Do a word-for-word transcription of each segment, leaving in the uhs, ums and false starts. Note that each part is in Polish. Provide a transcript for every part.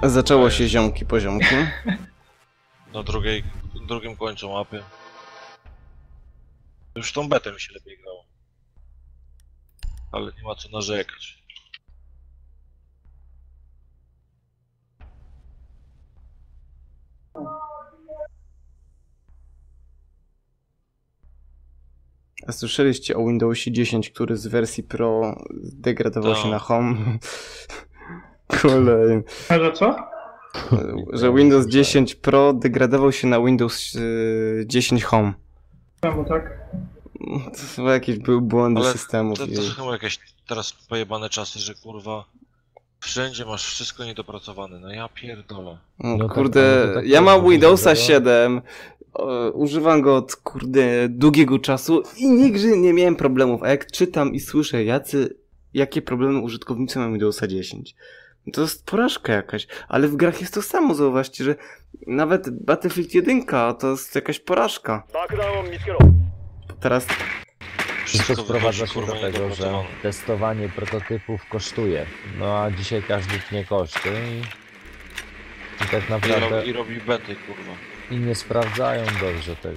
Zaczęło się ziomki poziomki. Na drugiej, drugim końcu mapy. Już tą betę mi się lepiej grało. Ale nie ma co narzekać. A słyszeliście o Windowsie dziesięć, który z wersji Pro degradował To. się na Home? Kolej. A że co? Że Windows dziesięć Pro degradował się na Windows dziesięć Home. Czemu tak? To chyba jakieś były błędy Ale systemów. to, i... to są chyba jakieś teraz pojebane czasy, że kurwa wszędzie masz wszystko niedopracowane. No ja pierdolę. No, No tak, kurde, ale to tak ja jest, mam bo Windowsa tego- siedem, o, używam go od kurde długiego czasu i nigdy nie miałem problemów. A jak czytam i słyszę, jacy, jakie problemy użytkownicy mają Windowsa dziesięć, to jest porażka jakaś. Ale w grach jest to samo, zauważcie, że nawet Battlefield jeden to jest jakaś porażka. Teraz Wszystko sprowadza wychodzi, się kurwa, do tego, że niedopracowane. testowanie prototypów kosztuje. No a dzisiaj każdy tnie koszty i, i tak I, naprawdę robi, I robi bety, kurwa. i nie sprawdzają dobrze tego.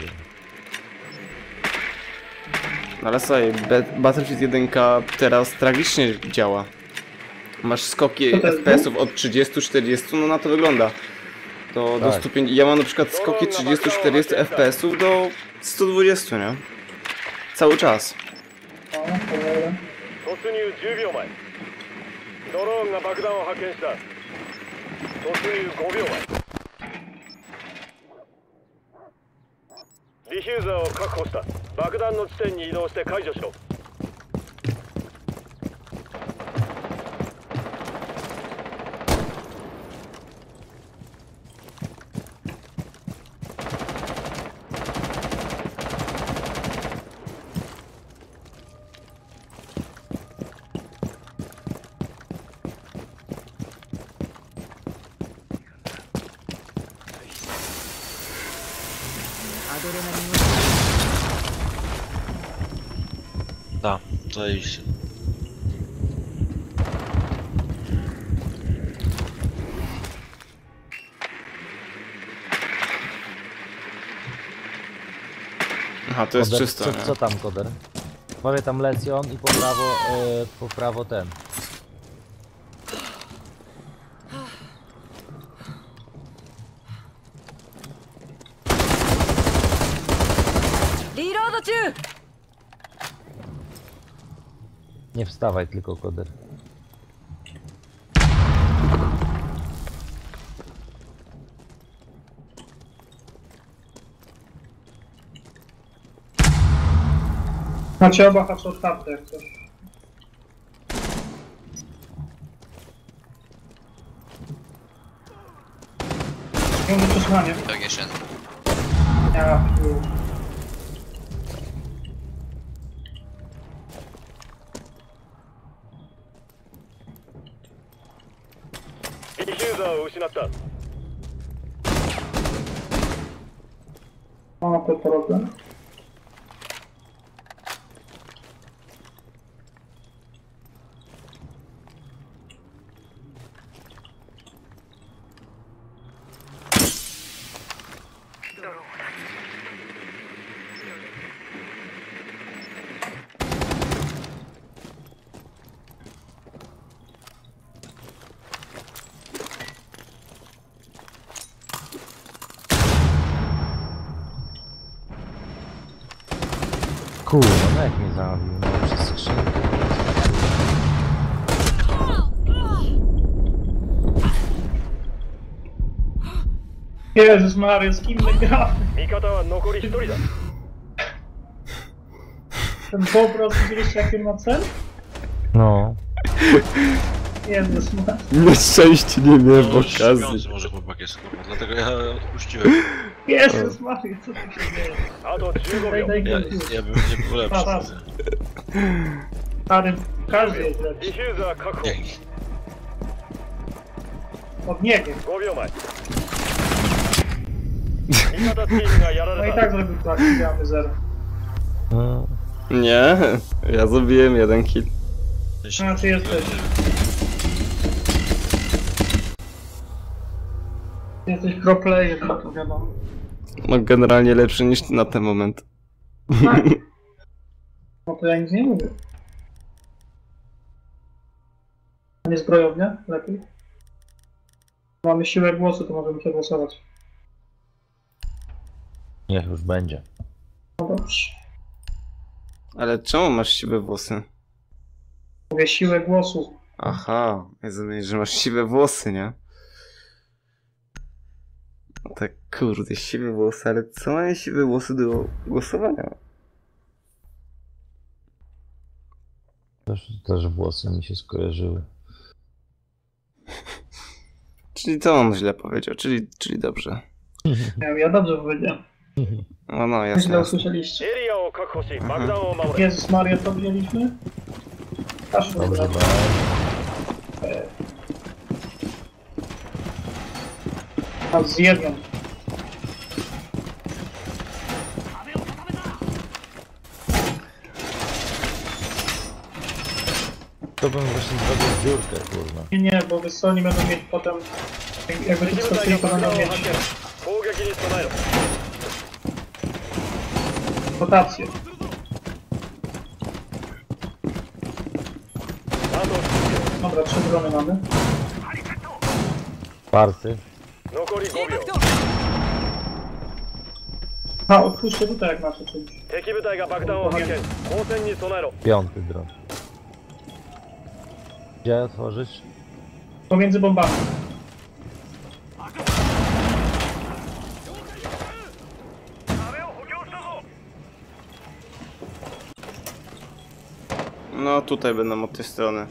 ale słuchaj, Be- Battlefield jeden teraz tragicznie działa. Masz skoki Co to jest? F P S-ów od trzydziestu do czterdziestu, no na to wygląda. Do, do Tak. stu pięćdziesięciu. Ja mam na przykład skoki trzydziestu do czterdziestu F P S-ów do stu dwudziestu, nie? Cały czas. O, cholera. 突入じゅうびょうまえドローンが爆弾を発見した突入ごびょうまえディフューザーを確保した爆弾の地点に移動して解除しろ Tak, zajebiście. Aha, to jest Koder, czysto, co, nie? co tam, Koder? Powie tam Lecjon i po prawo, e, po prawo ten. Nie wstawaj tylko, Koder. Macie oba hacze otwarte jak coś. Nie mówię przesłanie. Tak, jeszcze jeden. Ja piu. ディフューザーを失った O, to problem. Kurwa, no jak mnie zabił, no przez skrzynkę. Jezus Maria, z kim my gramy? 味方は残りひとりだ Ten po prostu widzieliście jaki ma cel? No. Jezus Maria. Na szczęście nie miałem No, okazji. śpiący może chłopak jest, kurwa, dlatego ja odpuściłem. Jezus Maria, co tu się dzieje? あとじゅうごび Daj, ょう daj, Ja, daj. ja bym nie był lepszy. Pa, pa. Stary, każdy jest デ lepszy. ィフューザー確保 Dzięki. Od niego. ごびょうまえ味方チームがやら No れ i た tak zrobił tak, mamy zero. no. Nie, ja zrobiłem jeden kill. A, ty jesteś. Jesteś pro player, no to wiadomo. No generalnie lepszy niż ty na ten moment. Tak. No to ja nic nie mówię. A nie zbrojownia? Lepiej? Mamy siłę głosu, to możemy się głosować. Niech już będzie. No dobrze. Ale czemu masz siwe włosy? Mówię siłę głosu. Aha, ja zrozumiałem, że masz siwe włosy, nie? No tak, kurde, siwe włosy, ale co mają siwe włosy do głosowania? Też, też włosy mi się skojarzyły. Czyli to on źle powiedział, czyli, czyli dobrze. Nie, ja dobrze powiedziałem. No, no, Źle jasne, jasne. usłyszeliście. エリアを確保し爆弾を守れ。 Jezus Maria, co wzięliśmy? Aż Dobrze, dobra. bye. A z jedną. To bym właśnie zrobił dziurkę, kurwa. Nie, nie, bo wiesz co, oni będą mieć potem... Jakby tu 敵部隊 skoczyli, が to 爆 będą 弾を mieć 発見。攻撃に備えろ。 rotację. あと Dobra, trzy drony mamy. Party. 残りごびょう。 A, otwórzcie tutaj jak macie czymś. 敵部隊が爆弾を発見。交戦に備えろ。 Piąty dron. Gdzie otworzyć? Pomiędzy bombami. No tutaj będą od tej strony.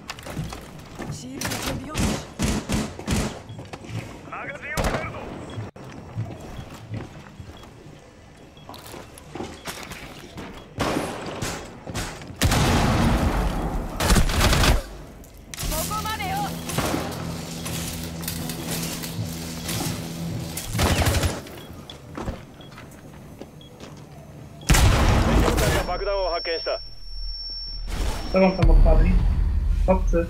Co wam tam odpadli? Chłopcy.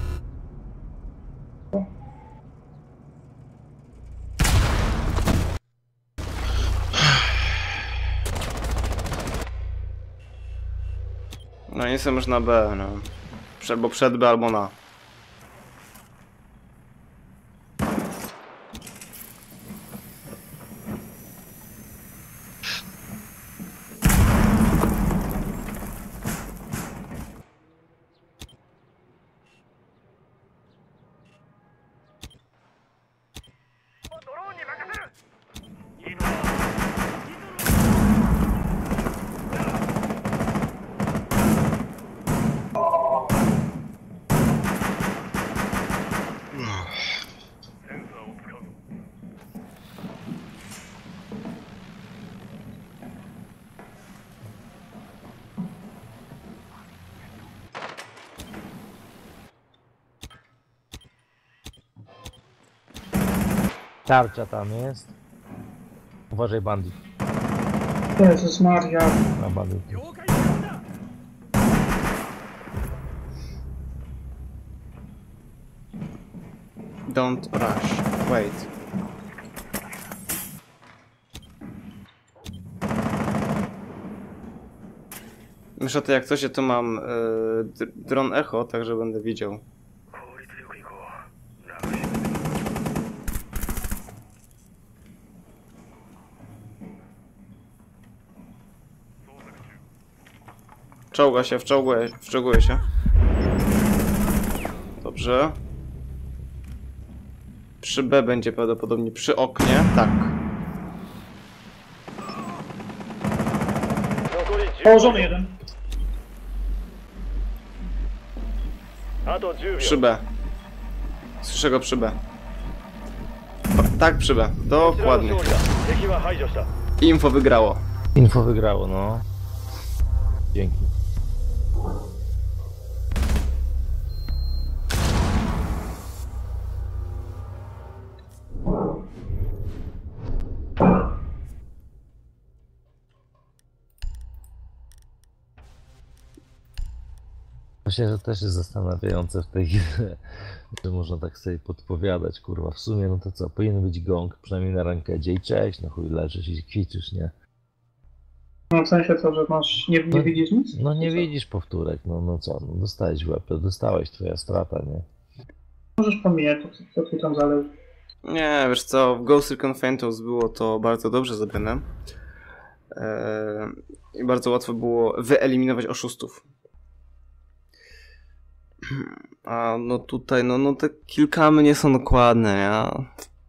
O, No nie są już na B, no. Albo przed B, albo na. Tarcza tam jest. Uważaj, bandit. Jezus Maria. Na bandit. Don't rush. Wait. Myślę, to jak coś, ja tu mam y, dr- dron echo, także będę widział. Czołga się, wczołguje, wczołguje się. Dobrze. Przy B będzie prawdopodobnie, przy oknie, tak. Położony jeden. Przy B. Słyszę go przy B. O, tak, przy B. Dokładnie. Info wygrało. Info wygrało, no. Dzięki. Myślę, że też jest zastanawiające w tej grze, że można tak sobie podpowiadać, kurwa, w sumie, no to co, powinien być gong, przynajmniej na rankedzie i cześć, no chuj, leżysz i kwiczysz, nie? No w sensie co, że masz, nie, nie No, widzisz nic? No nie Co? widzisz powtórek, no, no co, no dostałeś w łeb, to dostałeś, twoja strata, nie? Możesz pomijać, to co, co tu tam zależy. Nie, wiesz co, w Ghost Recon Phantoms było to bardzo dobrze zrobione. Eee, I bardzo łatwo było wyeliminować oszustów. A no tutaj, no, no te kilkamy nie są dokładne, ja.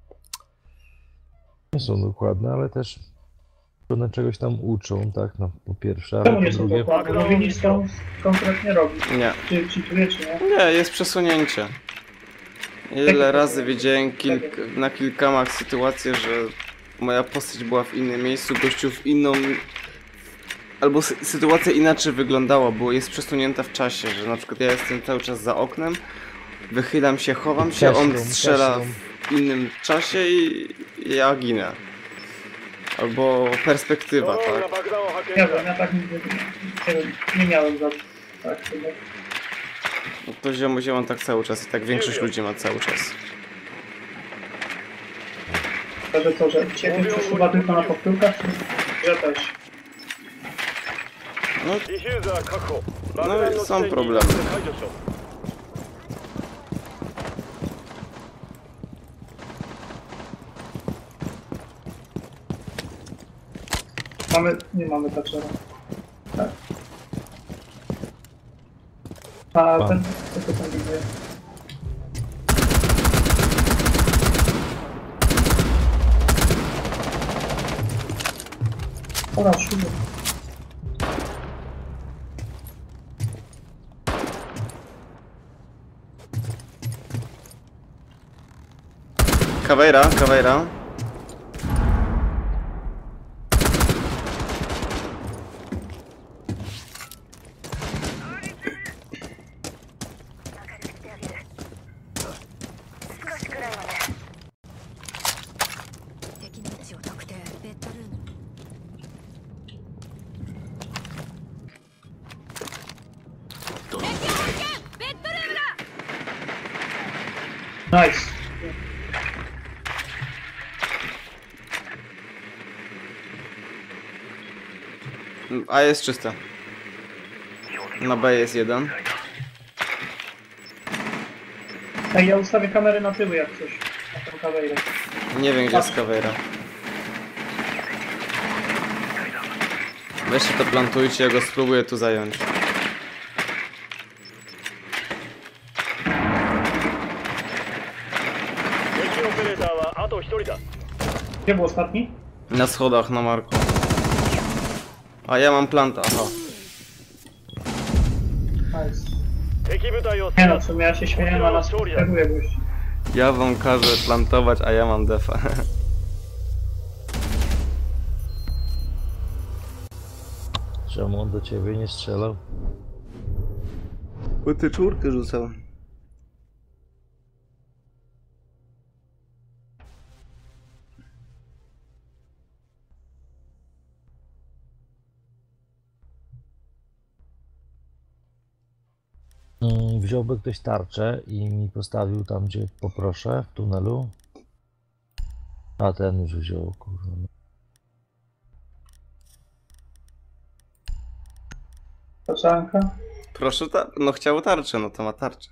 Nie są dokładne, ale też one czegoś tam uczą, tak, no po pierwsze, ale Czemu po nie są drugie... dokładne? No widzisz, co on konkretnie robi. Nie. Czy cheatuje, czy nie? Nie, jest przesunięcie. Ile razy widziałem kilk, na kilkamach sytuację, że moja postać była w innym miejscu, gościu w inną... Albo sy sytuacja inaczej wyglądała, bo jest przesunięta w czasie, że na przykład ja jestem cały czas za oknem, wychylam się, chowam się, on Cash room, strzela cash room. w innym czasie i ja ginę. Albo ド perspektywa, ローンが tak? 爆弾を発見 Nie した wiem, ja tak nigdy nie, wiem, nie miałem za tak chyba. No to ziomo ziomo tak cały czas i tak większość ludzi ma cały czas. Że co, że ciebie przesuwa tylko na powtórkach, czy że też? No, ディフューザー確保 No 爆弾 i の są 地点に problemy. 解除しろ Mamy, nie mamy Thatchera. Tak. A Pan. ten, co to tam widzę? Ora, szybko. Caveira, Caveira. Nice. A jest czyste. Na B jest jeden. Ej, ja ustawię kamery na tyły jak coś. Na tą kamerę. Nie wiem gdzie jest Caveira. Weźcie to plantujcie, ja go spróbuję tu zająć. 敵オペレーターはあとひとりだ Gdzie był ostatni? Na schodach, na Marku. A ja mam planta, aha. Nice. 敵部隊を Nie no, w sumie ja się śmieję na nas, steruję gości. Ja wam każę plantować, a ja mam defa. Czemu on do ciebie nie strzelał? Bo ty czwórkę rzucał. Mm, Wziąłby ktoś tarczę i mi postawił tam, gdzie poproszę, w tunelu. A ten już wziął, kurwa. Taczanka. Proszę, ta no chciał tarczę, no to ma tarczę.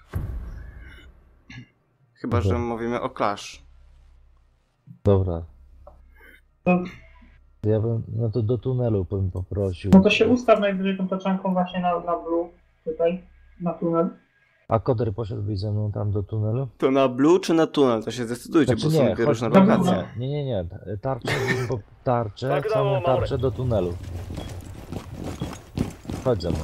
Chyba, że Dobra. mówimy o Clash. Dobra. To, Ja bym, no to do tunelu bym poprosił. no to się ustaw najwyżej tą taczanką właśnie na, na blue. Tutaj. Na tunel. A Koder poszedłbyś ze mną tam do tunelu? To na blue czy na tunel? To się zdecydujcie, Znaczy bo są nie, dwie chodź, różne dobra, lokacje. dobra. nie, nie, nie. Tarczę, po tarczę, Tak, samą dało, tarczę do tunelu. Chodź ze mną.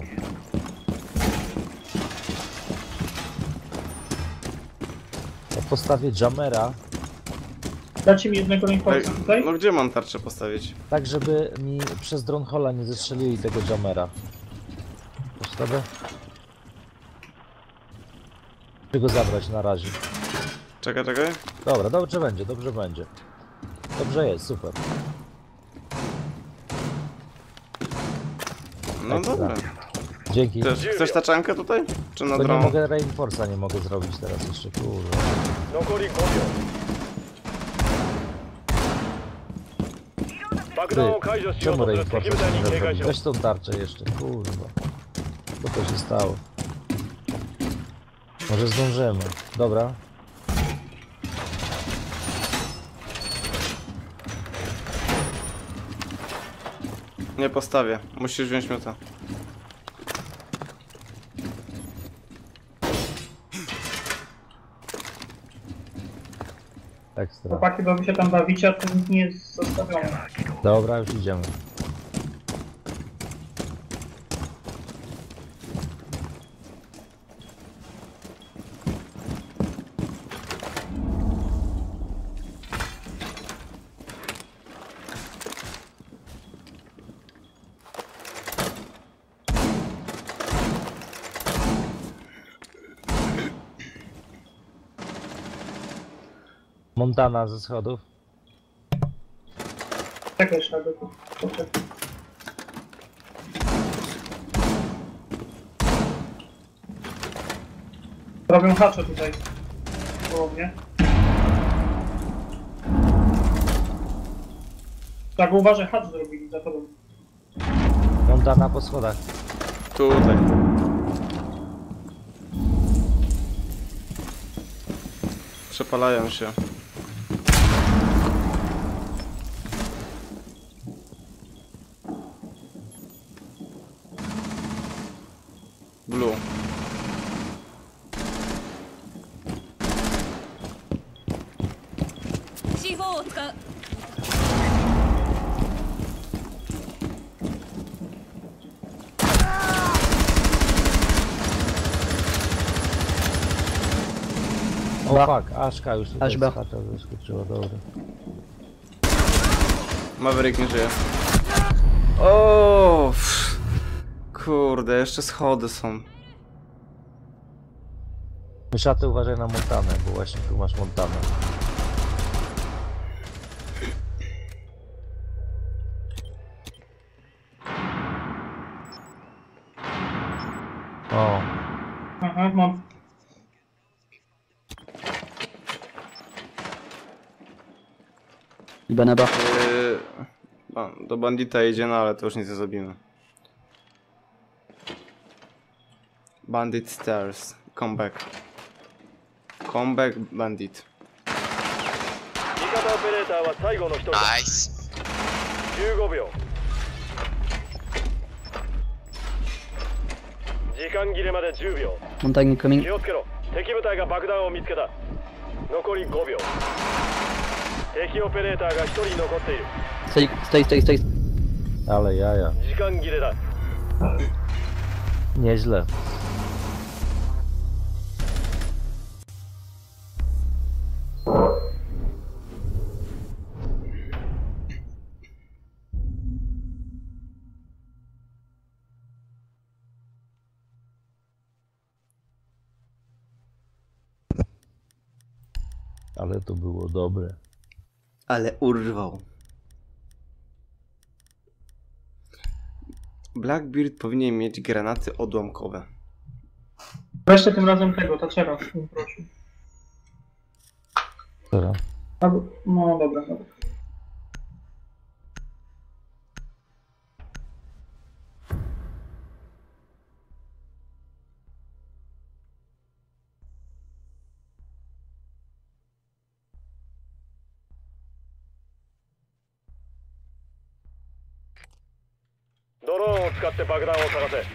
Ja postawię jamera, Dajcie mi jednego Ej, reinforca tutaj. no gdzie mam tarczę postawić? tak żeby mi przez Dronhola nie zestrzelili tego jamera. Postawię? Czy go zabrać na razie? Czekaj, czekaj. Dobra, dobrze będzie, dobrze będzie. Dobrze jest, super. No Ekstra. dobra. Dzięki. Chcesz, chcesz taczankę tutaj? Czy na Bo nie dron? mogę reinforce'a nie mogę zrobić teraz jeszcze, kurwa. 残りごびょう爆弾を解除しよう Czemu とする敵部 reinforce'a 隊に nie 警戒し zrobić? ろ Weź tą tarczę jeszcze, kurwa. Co to się stało? Może zdążymy. Dobra. Nie postawię. Musisz wziąć miota. Ekstra. Chłopaki, bo wy się tam bawicie, a to nic nie jest zostawione. Dobra, już idziemy. Montana ze schodów. Czekaj, trzeba go tu. Poczekaj. Robią hacze tutaj. Koło mnie. Tak, uważaj, hacz zrobili za tobą. Montana po schodach. Tutaj. Przepalają się. Blue. シーフォーを使う。 O fuck, Aszka już tutaj Aż z B. chata wyskoczyła, dobra. Maverick nie żyje. O, pff. Kurde, jeszcze schody są. Myszaty, uważaj na Montanę, bo właśnie tu masz Montanę. O, Aha, mam. Beneba. Yy, ba- do bandita idzie, no ale to już nic nie zrobimy. Bandit stairs. Come back. Come back, bandit. 味方オペレーターは最後の一人だナイス。 じゅうごびょう時間切れまでじゅうびょう Montagny coming. 気をつけろ敵部隊が爆弾を見つけた残りごびょう敵オペレーターがひとり残っている Stoi, stoi, stoi, stoi. ale jaja. 時間切れだ Nieźle. Ale to było dobre. Ale urwał. Blackbeard powinien mieć granaty odłamkowe. Weźcie tym razem tego, Thatchera, bym prosił. Dobra. Albo, no dobra, dobra. ドローンを使って爆弾を探せ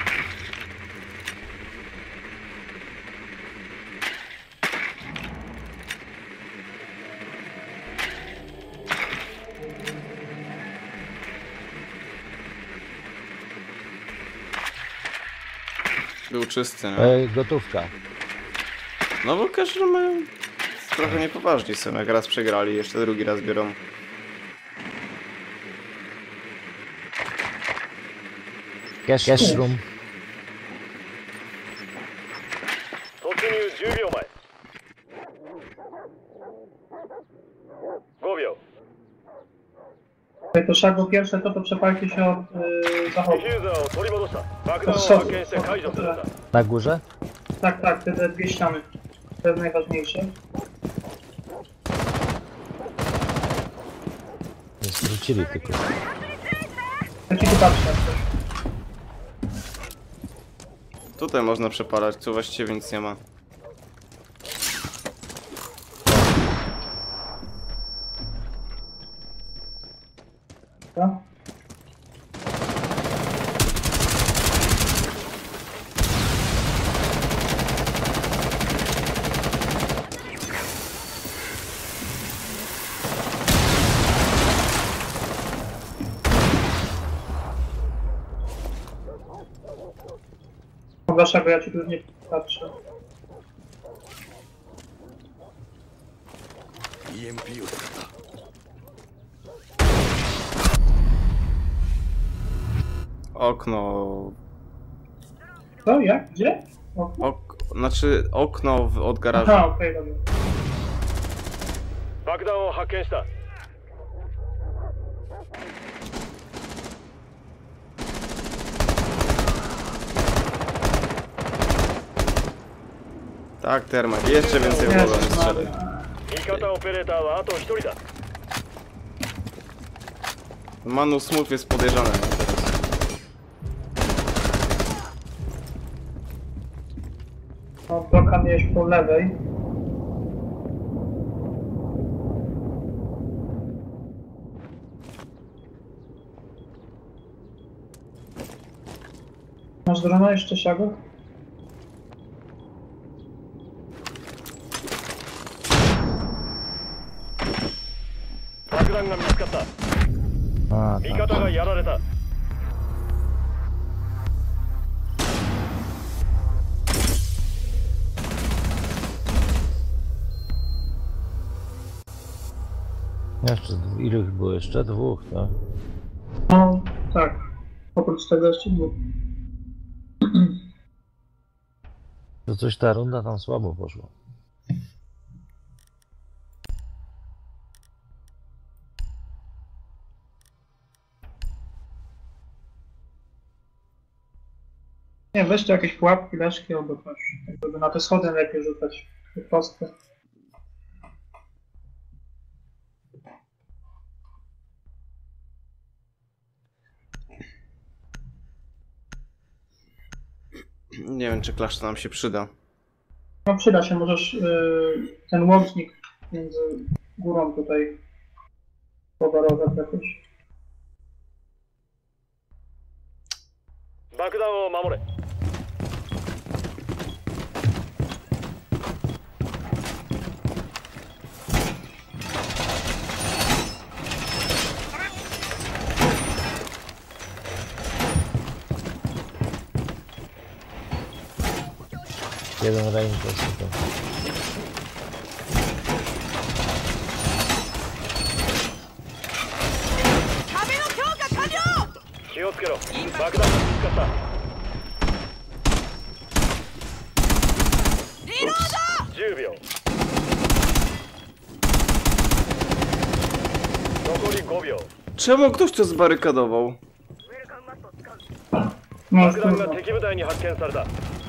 Był czysty, nie? E, gotówka. No bo każdy mają... Trochę niepoważni są, jak raz przegrali, jeszcze drugi raz biorą. Cash, cash room. 突入じゅうびょうまえごびょう Tutaj to Shago pierwsze to to przepalcie się od yy, デ zachodu. ィフューザーを取り戻した爆弾を発見して解除するんだ Na górze? Tak, tak, te, te dwie ściany. To jest najważniejsze. Nie skrócili tylko. Ja ci tu patrzę jak coś. Tutaj można przepalać, tu właściwie nic nie ma. Tak? Waszego, ja ci tu już nie patrzę. Okno... Co? Jak? Gdzie? O, Ok... Znaczy okno w... od garażu. aha, okej, dobra. 爆弾を発見した Tak, termat. Jeszcze więcej w głowę nie strzelaj. 味方オペレーターはあと一人だ Manu Smooth jest podejrzany teraz. No, bloka miałeś po lewej. Masz drona jeszcze, Shago? 爆弾が見つかった A, 味 tak. 方がやられた Jeszcze dwóch, ilu ich było? Jeszcze dwóch, tak? No, tak. Oprócz tego jeszcze dwóch. To coś ta runda tam słabo poszła. Nie, weźcie jakieś pułapki, leszki albo coś. Tak, żeby na te schody lepiej rzucać. Te proste. Nie wiem, czy klasztor nam się przyda. No przyda się, możesz yy, ten łącznik między górą tutaj powarować jakoś. 爆弾を守れ Jeden range to super. 気をつけろ爆弾が見つかったじゅうびょう残りごびょう Czemu ktoś to zbarykadował? No, 爆弾が trudno. 敵部隊に発見された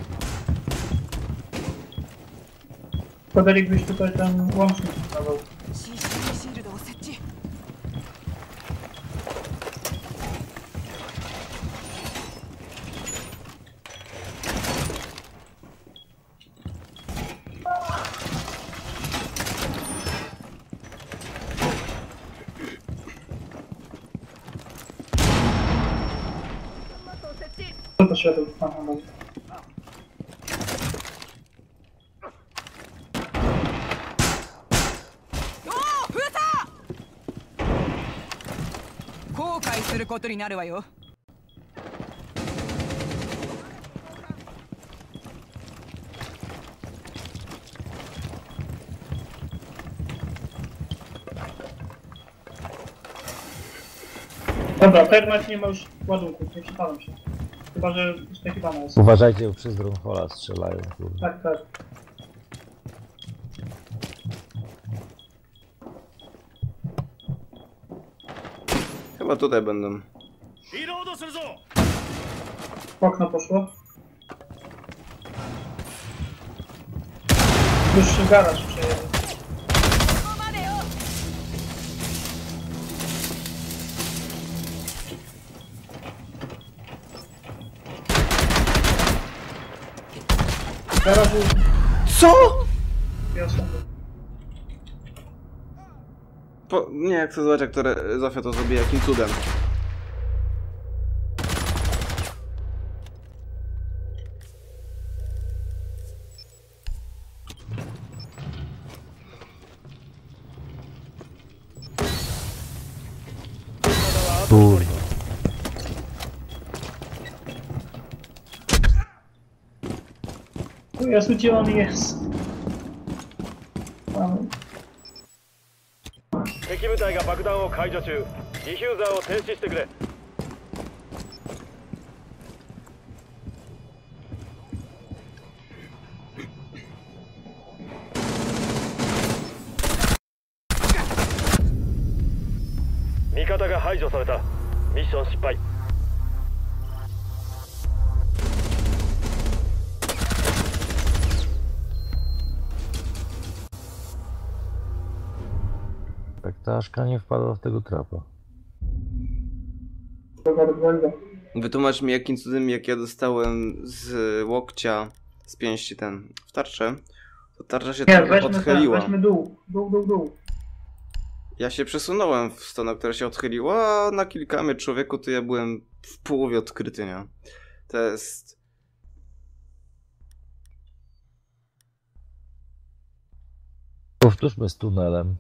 Podalibyś tutaj ten łącznik dawał. シーシーシールドを設置 Co to światło tam dawał? . 後悔することになるわよ Dobra, termat nie ma już ładunków, nie przypalam się. Chyba, że skakiwana jest. Uważajcie, bo przez Drunhola strzelają. Kurde. Tak, tak. Chyba tutaj będą. リロードするぞ。 W okno poszło. Już się garaż przejęły. ここまでよ。 Garażu Co?! dwie osoby. Po, nie, chcę zobaczyć, jak to Re- Zofia to zrobi, jakim cudem. Kurwa. Tu jest, gdzie on jest. Mamy. 敵部隊が爆弾を解除中。ディフューザーを停止してくれ。味方が排除された。ミッション失敗。 Tak ta Aszka nie wpadła w tego trapa. Dobra, rozwaliła. Wytłumacz mi, jakim cudem, jak ja dostałem z łokcia, z pięści ten, w tarczę, to tarcza się Nie, trochę weźmy ten, odchyliła. weźmy dół. Dół, dół, dół. Ja się przesunąłem w stronę, która się odchyliła, a na kilka metrów człowieku to ja byłem w połowie odkryty, nie? To jest... Powtórzmy z tunelem.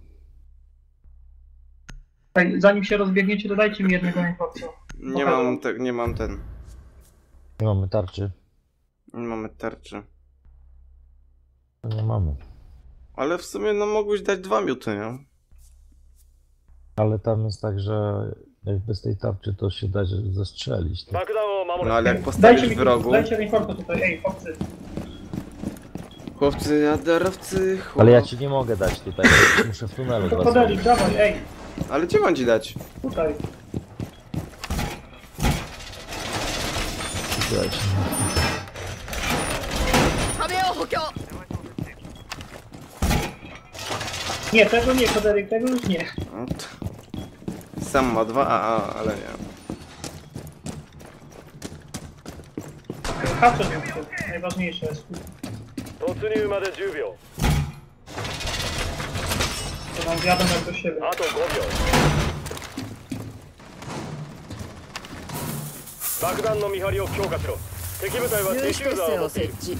Ej, zanim się rozbiegniecie, dodajcie mi jednego najchłopca. Nie Dobra. mam, te, nie mam ten... Nie mamy tarczy. Nie mamy tarczy. To nie mamy. Ale w sumie no mogłeś dać dwa miuty, nie? Ale tam jest tak, że jak bez tej tarczy to się da zastrzelić. Tak? 爆弾を守 No れ。 ale jak Dajcie postawisz mi, w rogu... dajcie reinforce tutaj, ej, chłopcy. Chłopcy, jaderowcy, chłop... Ale ja ci nie mogę dać tutaj, bo muszę w tunelu To was podali, zrobić. dawaj, ej, Ale gdzie mam ci dać? tutaj. Słuchajcie. 壁を補強。 Nie, tego nie, Koderyk, tego już nie. No to... Sam ma dwa, a, a ale nie. Hacze więcej, najważniejsze jest. 突入までじゅうびょう。 To wam wiadomo jak do siebie. あとごびょう。爆弾の見張りを強化しろ。敵部隊はディ有フュー刺鉄線をザーを持っている。 設置。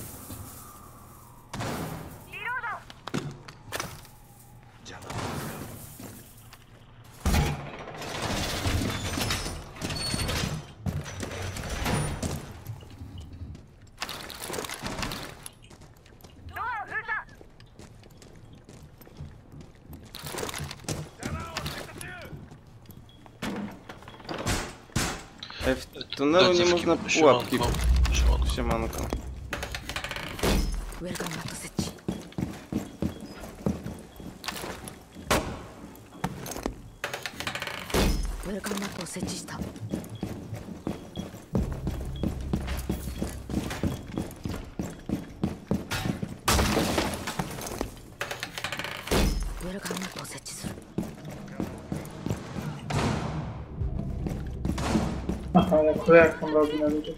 Ej, w tunelu nie można pułapki. Siemanko. Siemanko. ウェルカムマット設置。ウェルカムマットを設置した。ウェルカムマットを設置する。 Aha, jak to jak tam robi na ludzie.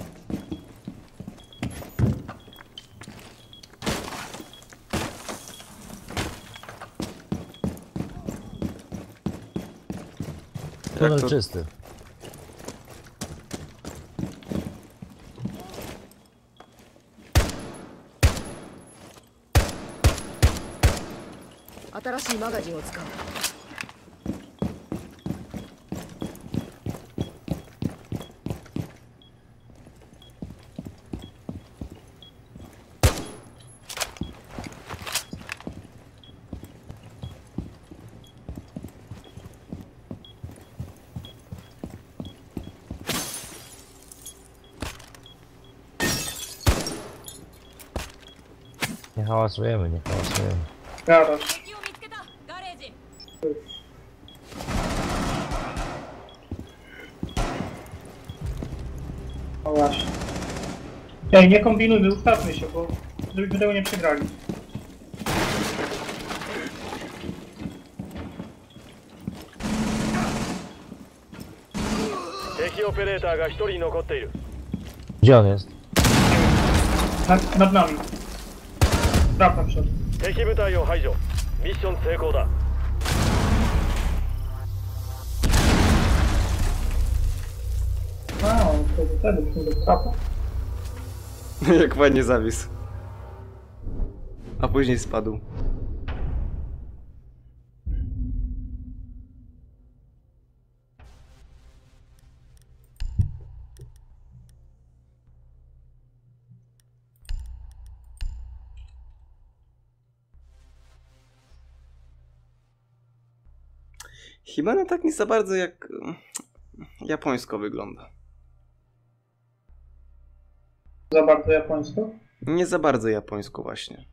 Tunel to- czysty. A 新しいマガジンを使う。 Nie hałasujemy, nie hałasujemy. Garaż. 敵を見つけた。ガレージ。 właśnie. Ej, nie kombinujmy, ustawmy się, bo żebyśmy tego nie przegrali. Teki オペレーターがひとり残っている。 Gdzie on jest? Nad, nad nami. Traf na przód. 敵部隊を排除。ミッション成功だ。 A, on to do tego, to do trapa. Jak ładnie zawisł. A później spadł. Hibana tak nie za bardzo jak japońsko wygląda. Za bardzo japońsko. Nie za bardzo japońsko właśnie.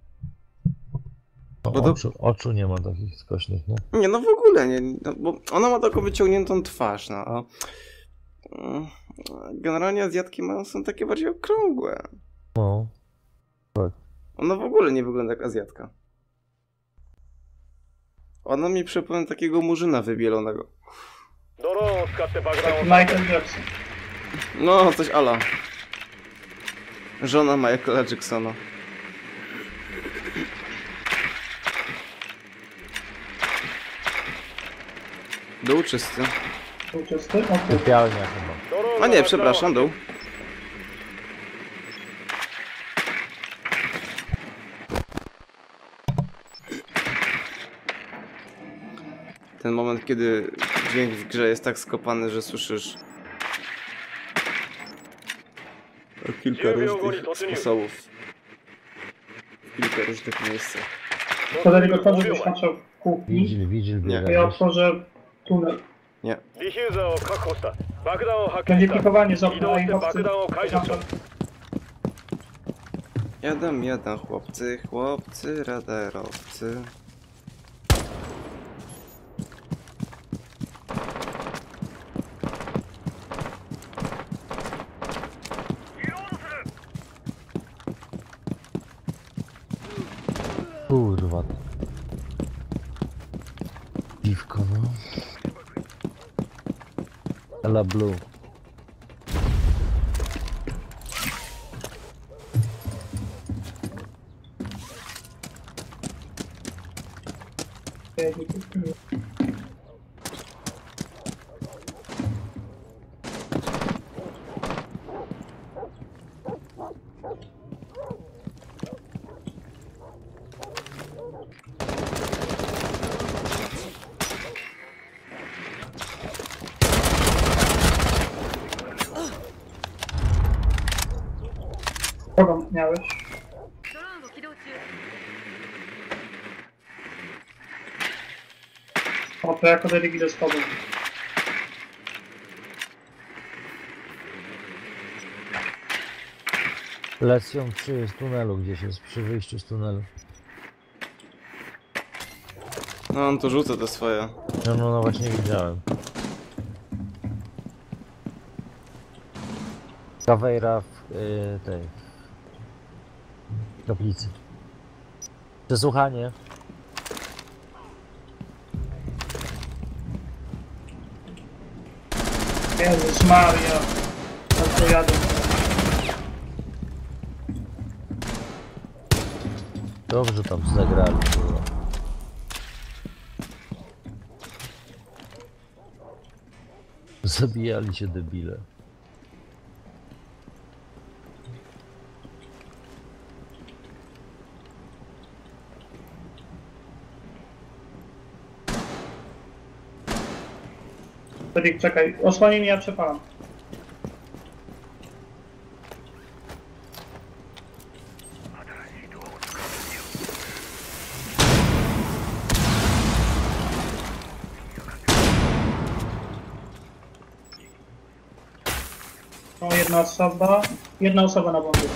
O, Bo to- oczu, oczu nie ma takich skośnych, nie? Nie, no w ogóle nie, no, bo ona ma taką wyciągniętą twarz, no a mm, generalnie Azjatki mają, są takie bardziej okrągłe. No. Ona w ogóle nie wygląda jak Azjatka. Ona mi przypomina takiego murzyna wybielonego. ドローンを使って爆弾を Michael Jackson. No, coś ala. Żona Michaela Jacksona. Dół czysty. Był czysty? O kurde. Sypialnia chyba. ドローン A が nie, 爆弾を przepraszam, dół. Ten moment, kiedy dźwięk w grze jest tak skopany, że słyszysz kilka różnych sposobów. W kilka różnych miejscach. Kolega gotowy, żebyś patrzał w kuchni. Widzil, widzil, Nie. To ja biega. otworzę tunel. ディフューザーを確保した。爆弾を発見 Będzie した pikowanie z 移 okna 動 i して chłopcy. 爆弾を解除しろ Jadam, jadam, chłopcy, chłopcy, radarowcy. Kurwa. Piwko, no. Ela Blue. Kogo miałeś? ドローンを起動中 O, to jako deligi do spodu. Lecją trzy z tunelu gdzieś jest, przy wyjściu z tunelu. No on to rzuca te swoje. No, no, no właśnie widziałem. Kawejra w y, tej kaplicy. Przesłuchanie. Jezus Maria. Na co jadę? Dobrze tam zagrali. Kurwa. Zabijali się debile. Delik, czekaj. Osłonij mnie, ja przepalam. O, jedna osoba. Jedna osoba na bombie.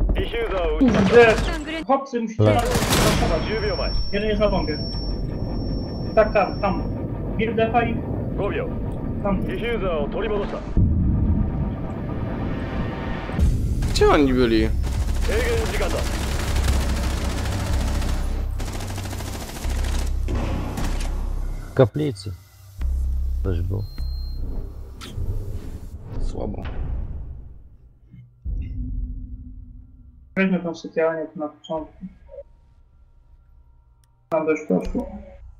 ディフューザーを撃ち Kurde, chłopcy musicie Le. nas zastosować. じゅうびょうまえ Jeden jest na bombie. Tak, tam, tam. Build defa i ごびょう tam. ディフューザーを取り戻した Gdzie oni byli? 制限時間だ W kaplicy. Ktoś był. Słabo. Weźmy tą sypialnię tu na początku. Tam dość poszło.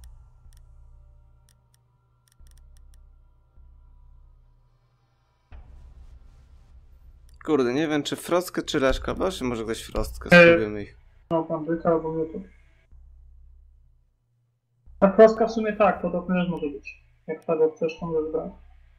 Kurde, nie wiem czy Frostkę czy Leszka. Właśnie może ktoś Frostkę, Eee. spróbujemy ich. No, tam byka albo YouTube. A proska w sumie tak, to też może być. Jak tego chcesz, to możesz brać.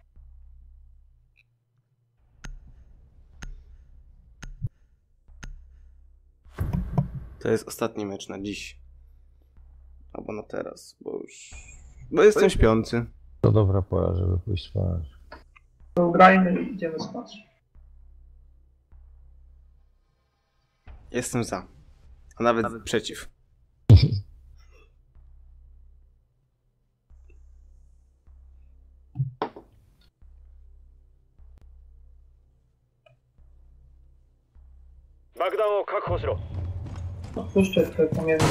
To jest ostatni mecz na dziś. Albo na teraz, bo już... Bo jestem śpiący. To dobra pora, żeby pójść spać. To grajmy i idziemy spać. Jestem za. A nawet przeciw. 爆弾を確保しろ Odpuszczę te pomiędzy.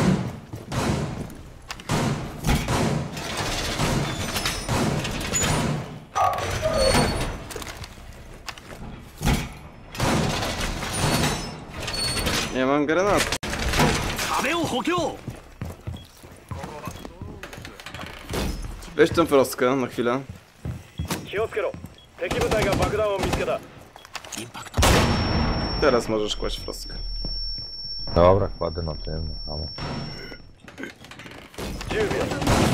Nie mam granat. 壁を補強 Weź tą Frostkę na chwilę. 気をつけろ敵部隊が爆弾を見つけた Teraz możesz kłaść Frostkę. Dobra, kładę na tym. Amo. じゅうびょう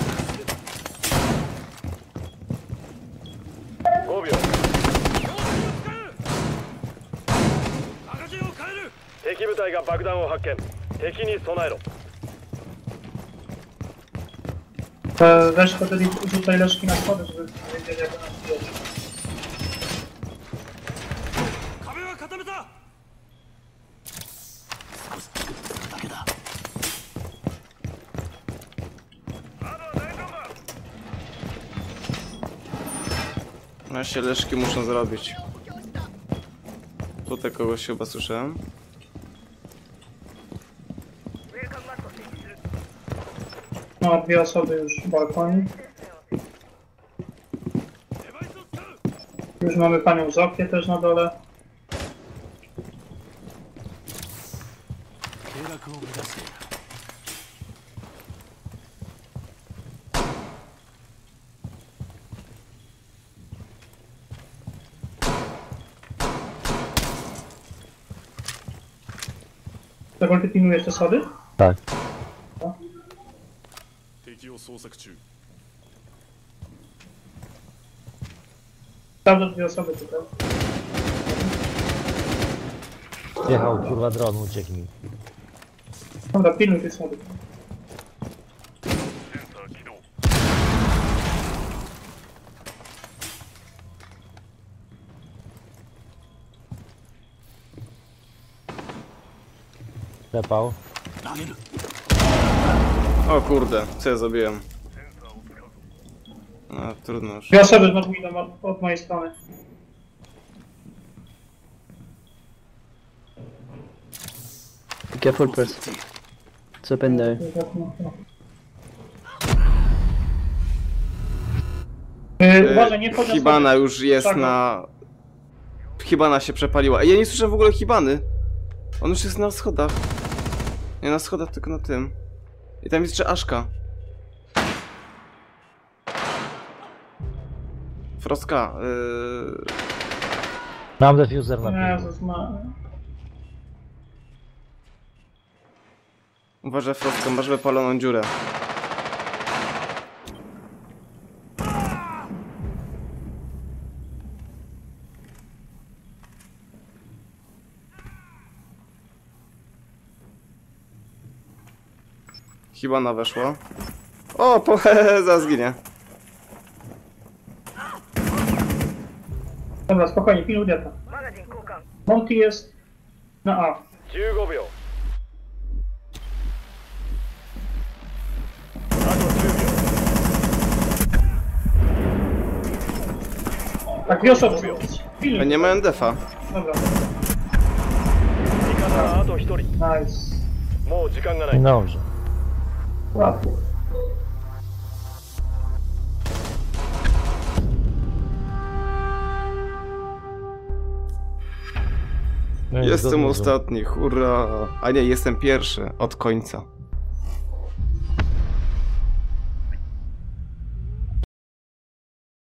ごびょう敵部隊が爆弾を発見敵に備えろ E, Weź wtedy rzucaj leszki na schody, żeby wiedzieli jak nas wziąć. 壁は固めた No się Leszki muszą zrobić. Tutaj kogoś chyba słyszałem. No, dwie osoby już w balkonie. Już mamy panią Zofię też na dole. Dlaczego ty pilnujesz te schody? Tak. 敵を捜索中 Sprawdzę dwie osoby tutaj. Jechał, kurwa, dron, uciekł mi. Dobra, pilnuj te schody. Klepał. O kurde, co ja zrobiłem? No trudno już. Dwie osoby znowu idą od, od mojej strony. Be careful, press. It's open there. Yy, uważaj, nie wchodź na Hibana schody. już jest Tak, no. na... Hibana się przepaliła. Ja nie słyszę w ogóle Hibany. On już jest na schodach. Nie na schodach, tylko na tym. I tam jest jeszcze Aszka. Frostka. Yy... Mam defuser na piwo. Jezus ma... Uważaj Frostka, masz wypaloną dziurę. Hibana weszła. O, po zaraz zginie. Dobra, spokojnie, pilnuj dieta. Monty jest na A. じゅうごびょう。あとじゅうびょう。 Tak, dwie osoby. A Pilnuj. nie mają defa. Dobra, 味方はあとひとり。 nice. もう時間がない。 Dobrze. Łatwo. No i Jestem zgodnie z- ostatni, hurra. A nie, jestem pierwszy, od końca.